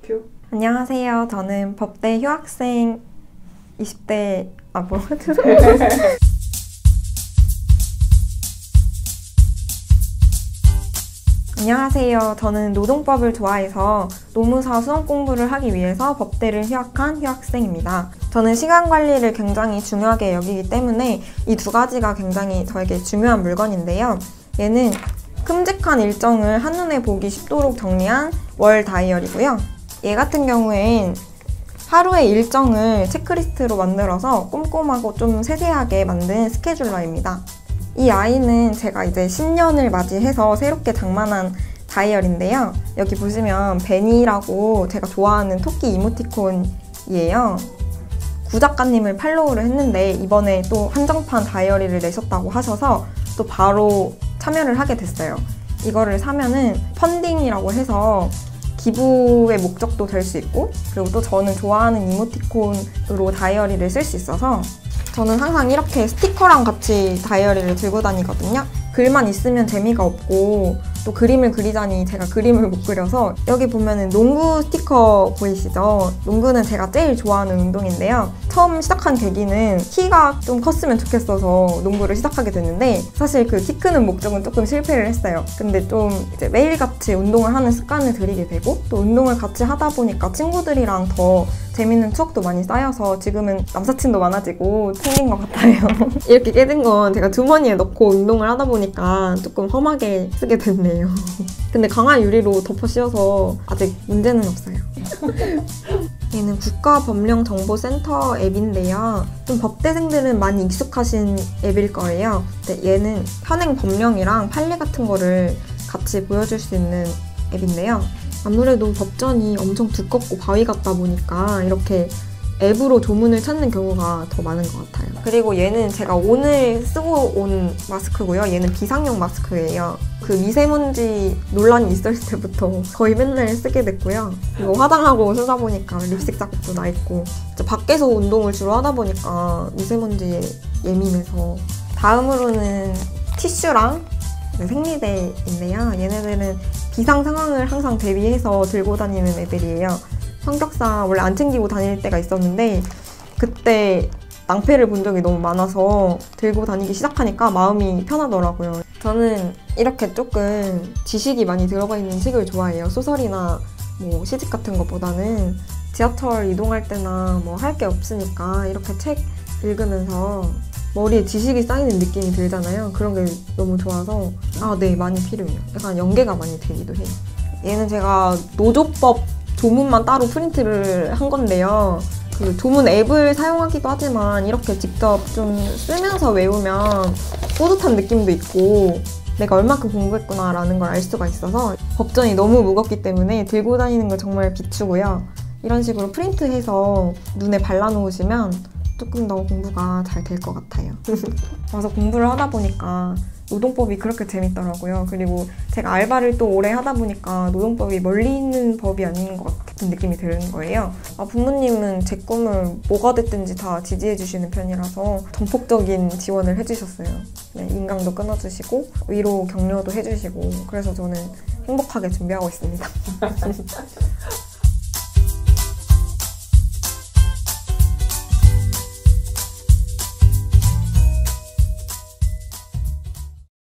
큐. 안녕하세요. 저는 법대 휴학생 20대 안녕하세요. 저는 노동법을 좋아해서 노무사 수험 공부를 하기 위해서 법대를 휴학한 휴학생입니다. 저는 시간 관리를 굉장히 중요하게 여기기 때문에 이 두 가지가 굉장히 저에게 중요한 물건인데요. 얘는 큼직한 일정을 한눈에 보기 쉽도록 정리한 월 다이어리고요. 얘 같은 경우엔 하루의 일정을 체크리스트로 만들어서 꼼꼼하고 좀 세세하게 만든 스케줄러입니다. 이 아이는 제가 이제 신년을 맞이해서 새롭게 장만한 다이어리인데요. 여기 보시면 베니라고 제가 좋아하는 토끼 이모티콘이에요. 구 작가님을 팔로우를 했는데 이번에 또 한정판 다이어리를 내셨다고 하셔서 또 바로 참여를 하게 됐어요. 이거를 사면은 펀딩이라고 해서 기부의 목적도 될 수 있고, 그리고 또 저는 좋아하는 이모티콘으로 다이어리를 쓸 수 있어서 저는 항상 이렇게 스티커랑 같이 다이어리를 들고 다니거든요. 글만 있으면 재미가 없고 또 그림을 그리자니 제가 그림을 못 그려서 여기 보면은 농구 스티커 보이시죠? 농구는 제가 제일 좋아하는 운동인데요. 처음 시작한 계기는 키가 좀 컸으면 좋겠어서 농구를 시작하게 됐는데 사실 그 키 크는 목적은 조금 실패를 했어요. 근데 좀 이제 매일같이 운동을 하는 습관을 들이게 되고 또 운동을 같이 하다 보니까 친구들이랑 더 재밌는 추억도 많이 쌓여서 지금은 남사친도 많아지고 생긴 것 같아요. 이렇게 깨진 건 제가 주머니에 넣고 운동을 하다 보니까 조금 험하게 쓰게 됐네요. 근데 강한 유리로 덮어 씌워서 아직 문제는 없어요. 얘는 국가법령정보센터 앱인데요. 좀 법대생들은 많이 익숙하신 앱일 거예요. 근데 얘는 현행 법령이랑 판례 같은 거를 같이 보여줄 수 있는 앱인데요. 아무래도 법전이 엄청 두껍고 바위 같다 보니까 이렇게 앱으로 조문을 찾는 경우가 더 많은 것 같아요. 그리고 얘는 제가 오늘 쓰고 온 마스크고요. 얘는 비상용 마스크예요. 그 미세먼지 논란이 있을 때부터 거의 맨날 쓰게 됐고요. 그리고 화장하고 쓰다 보니까 립스틱 자국도 나 있고 밖에서 운동을 주로 하다 보니까 미세먼지에 예민해서. 다음으로는 티슈랑 생리대인데요. 얘네들은 비상 상황을 항상 대비해서 들고 다니는 애들이에요. 성격상 원래 안 챙기고 다닐 때가 있었는데 그때 낭패를 본 적이 너무 많아서 들고 다니기 시작하니까 마음이 편하더라고요. 저는 이렇게 조금 지식이 많이 들어가 있는 책을 좋아해요. 소설이나 뭐 시집 같은 것보다는 지하철 이동할 때나 뭐 할 게 없으니까 이렇게 책 읽으면서 머리에 지식이 쌓이는 느낌이 들잖아요. 그런 게 너무 좋아서 네, 많이 필요해요. 약간 연계가 많이 되기도 해요. 얘는 제가 노조법 조문만 따로 프린트를 한 건데요. 그 조문 앱을 사용하기도 하지만 이렇게 직접 좀 쓰면서 외우면 뿌듯한 느낌도 있고 내가 얼마큼 공부했구나 라는 걸 알 수가 있어서 법전이 너무 무겁기 때문에 들고 다니는 걸 정말 비추고요. 이런 식으로 프린트해서 눈에 발라놓으시면 조금 더 공부가 잘 될 것 같아요. 와서 공부를 하다 보니까 노동법이 그렇게 재밌더라고요. 그리고 제가 알바를 또 오래 하다 보니까 노동법이 멀리 있는 법이 아닌 것 같은 느낌이 드는 거예요. 부모님은 제 꿈을 뭐가 됐든지 다 지지해 주시는 편이라서 전폭적인 지원을 해주셨어요. 네, 인강도 끊어주시고 위로 격려도 해주시고 그래서 저는 행복하게 준비하고 있습니다.